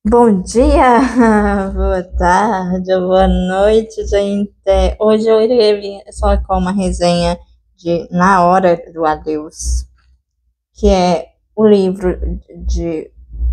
Bom dia, boa tarde, boa noite, gente. Hoje eu irei vir só com uma resenha de Na Hora do Adeus, que é o livro de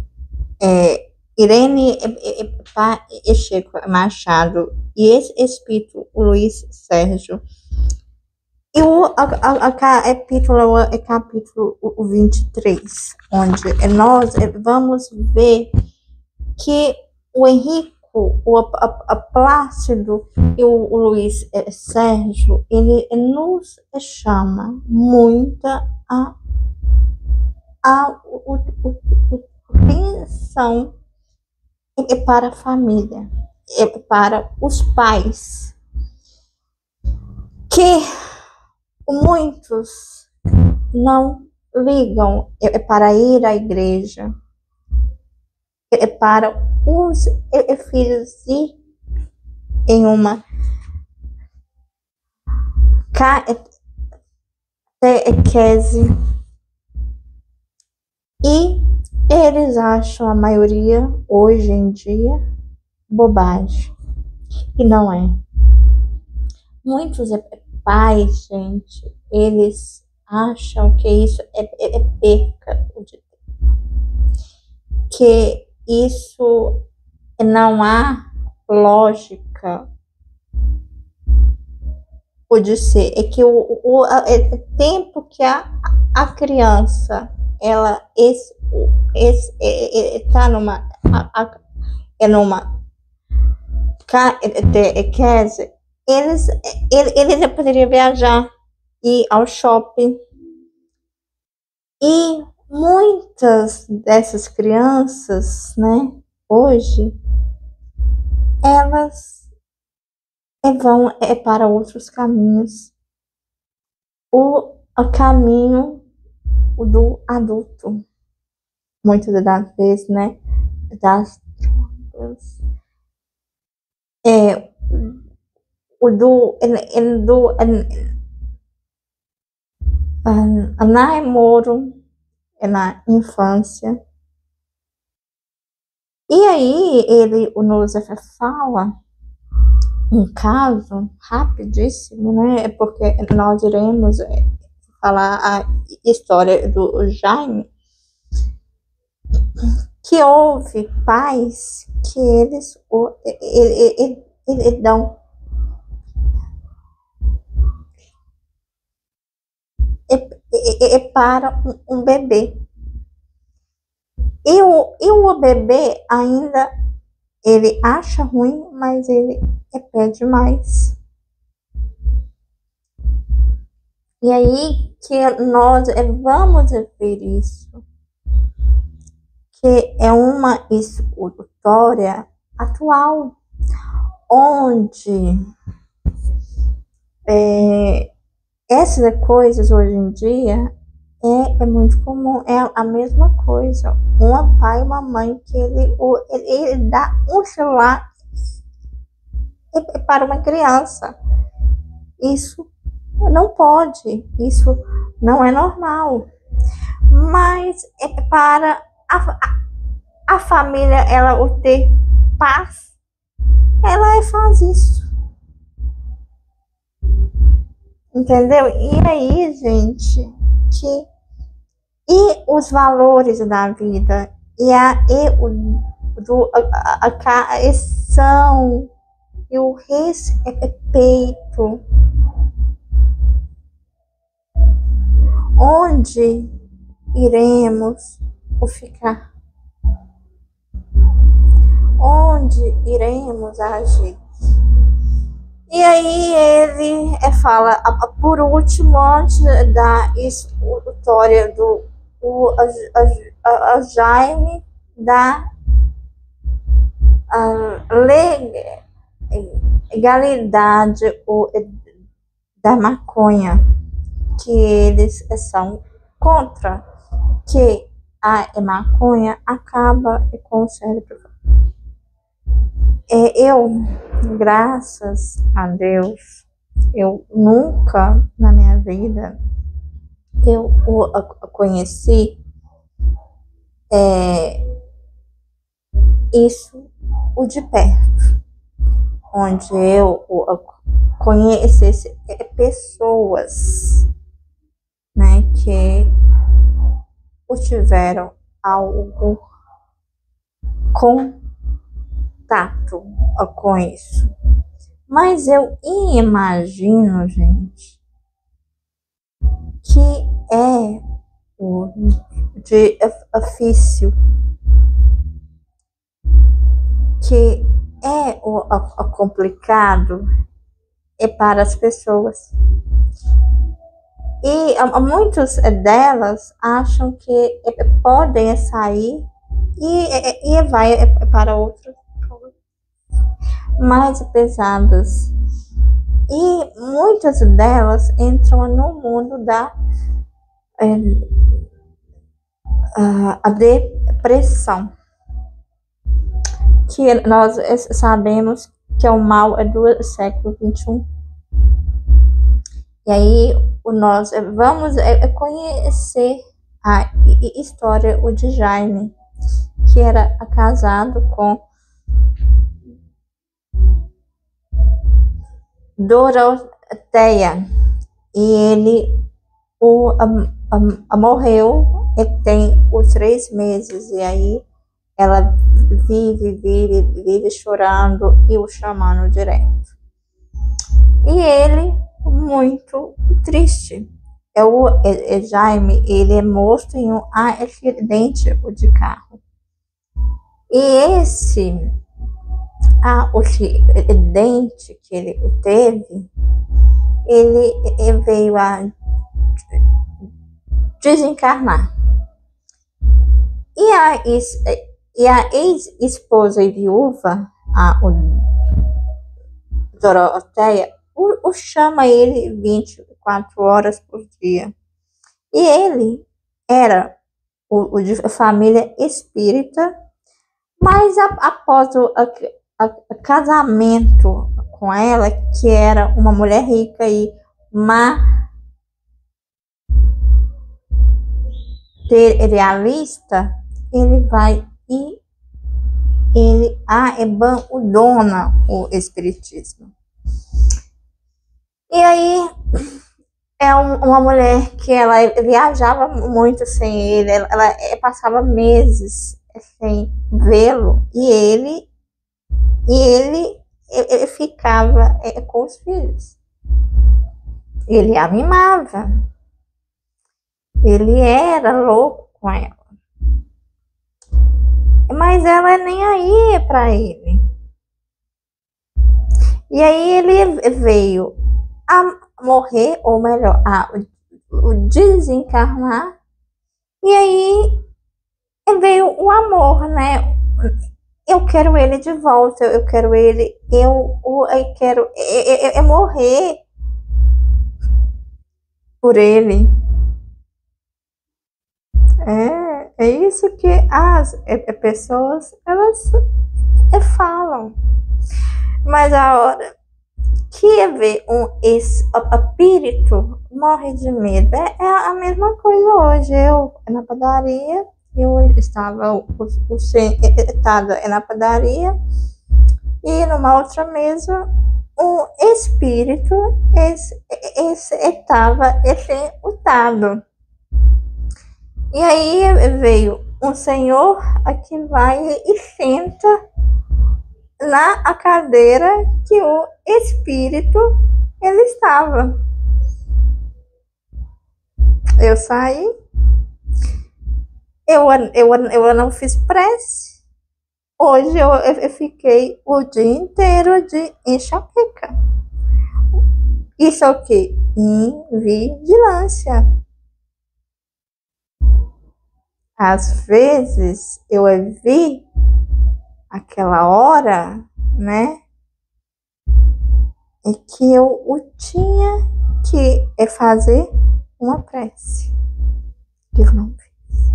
Irene Pacheco Machado e esse espírito, o Luiz Sérgio. E o capítulo é capítulo 23, onde nós vamos ver que o Henrico, a Plácido e o Luiz Sérgio, ele nos chama muito a atenção para a família, para os pais, que muitos não ligam para ir à igreja, para os filhos ir em uma catequese, e eles acham, a maioria hoje em dia, bobagem, e não é. Muitos pais, gente, eles acham que isso é perca de tempo, que isso não há lógica pode ser, é que o tempo que a criança ela está numa catequese, ele poderia viajar, ir ao shopping, e muitas dessas crianças, né, hoje, elas vão para outros caminhos. O caminho do adulto, muitas das vezes, né, das drogas, o do namoro na infância. E aí ele nos fala um caso rapidíssimo, né? Porque nós iremos falar a história do Jaime, que houve pais que eles dão para um bebê. E o bebê ainda ele acha ruim, mas ele pede mais. E aí que nós vamos ver isso, que é uma história atual, onde essas coisas hoje em dia é muito comum, é a mesma coisa. Um pai e uma mãe que ele dá um celular para uma criança. Isso não pode, isso não é normal. Mas é para a família ela ter paz, ela faz isso. Entendeu? E aí, gente, e os valores da vida e a cação e o respeito, onde iremos ficar, onde iremos agir. E aí ele fala, por último, antes da história do Jaime, da legalidade da maconha, que eles são contra, que a maconha acaba com o cérebro. Graças a Deus, eu nunca na minha vida eu conheci isso o de perto, onde eu conhecesse pessoas, né, que o tiveram algo contato com isso. Mas eu imagino, gente, que é o de ofício, que é o complicado é para as pessoas. E muitas delas acham que podem sair e vai para outras mais pesadas. E muitas delas entram no mundo da a depressão, que nós sabemos que é o mal do século XXI. E aí nós vamos conhecer a história de Jaime, que era casado com Doroteia, e ele morreu e tem os 3 meses, e aí ela vive chorando e o chamando direto. E ele, muito triste. O Jaime, ele é morto em um acidente de carro. E esse acidente que ele teve, ele veio a desencarnar. E a ex-esposa e viúva, a Doroteia, o chama ele 24 horas por dia. E ele era o de família espírita, mas após o casamento com ela, que era uma mulher rica e materialista, ele vai e ele abandona o espiritismo. E aí é uma mulher que ela viajava muito sem ele, ela passava meses sem vê-lo, e ele ficava com os filhos. Ele a mimava. Ele era louco com ela. Mas ela nem aí para ele. E aí ele veio a morrer, ou melhor, a desencarnar. E aí veio o amor, né? Eu quero ele de volta, eu quero ele, eu quero morrer por ele. É isso que as pessoas, elas falam. Mas a hora que ver um espírito morre de medo, é a mesma coisa hoje. Eu na padaria, eu estava sentada na padaria, e numa outra mesa um espírito estava sentado. E aí veio um senhor que vai e senta na cadeira que o espírito ele estava. Eu saí, eu não fiz prece. Hoje eu fiquei o dia inteiro de enxaqueca. Isso é o que? Invigilância. Às vezes eu vi aquela hora, né, e que eu tinha que fazer uma prece. Eu não fiz.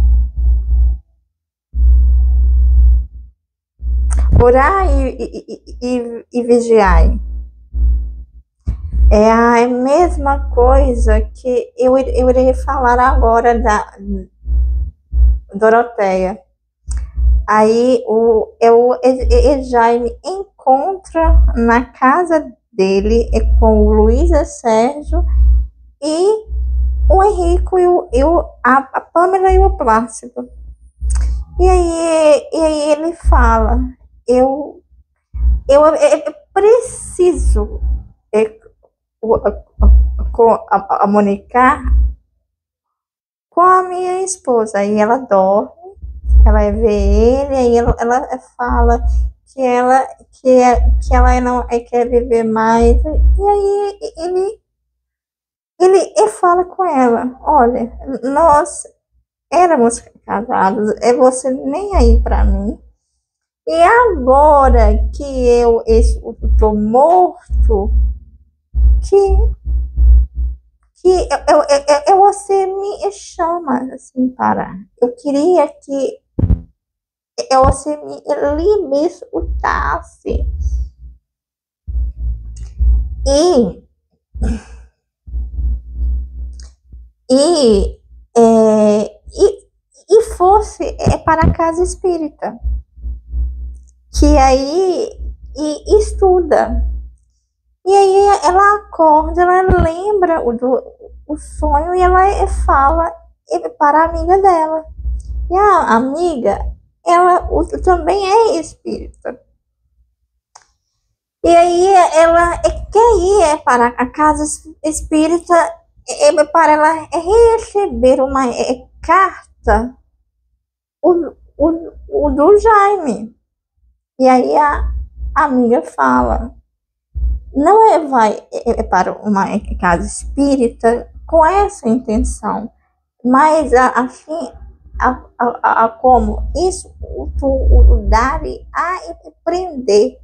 Orar e vigiar é a mesma coisa que eu irei falar agora da Doroteia. Aí o Jaime encontra na casa dele com o Luiz e Sérgio e o Henrico a Pamela e o Plácido. E aí ele fala, eu preciso comunicar com a minha esposa. Aí ela dorme, ela vê ele, aí ela fala que ela não quer viver mais. E aí ele fala com ela, olha, nós éramos casados, você nem aí para mim. E agora que eu estou morto, você me chama assim para. Eu queria que você me escutasse. E fosse para a casa espírita, que aí estuda. E aí ela acorda, ela lembra o sonho e ela fala para a amiga dela. E a amiga, ela também é espírita. E aí ela quer ir para a casa espírita para ela receber uma carta o do Jaime. E aí a amiga fala, não vai para uma casa espírita com essa intenção, mas assim, como isso o dar a aprender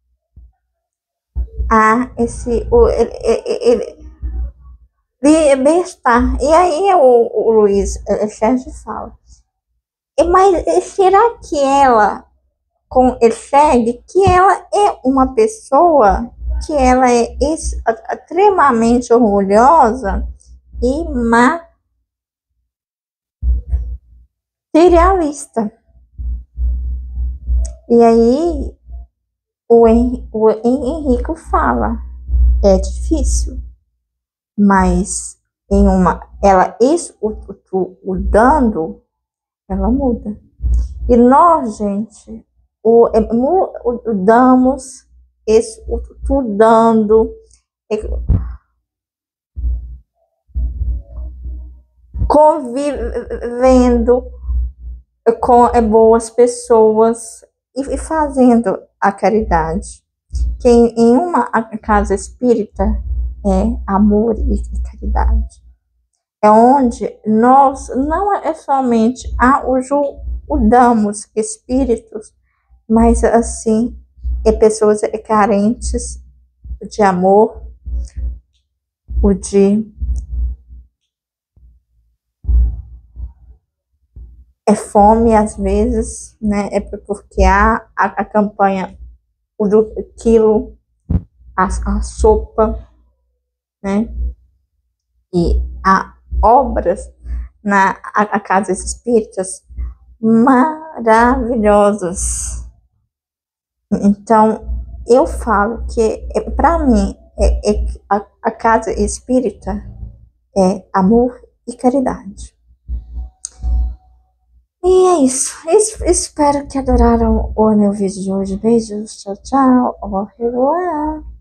a esse libertar. E aí o Luiz Sérgio fala, mas será que ela consegue, que ela é uma pessoa que ela é extremamente orgulhosa e materialista. E aí o Henrico fala, é difícil, mas ela estudando, ela muda. E nós, gente, mudamos estudando, convivendo com boas pessoas e fazendo a caridade. Que em uma casa espírita é amor e caridade. É onde nós não é somente ajudamos espíritos, mas assim pessoas carentes de amor, de fome às vezes, né? É porque há a campanha do quilo, a sopa, né? E há obras na casa espíritas maravilhosas. Então eu falo que para mim a casa espírita é amor e caridade. E é isso. Espero que adoraram o meu vídeo de hoje. Beijos, tchau, tchau. Au revoir.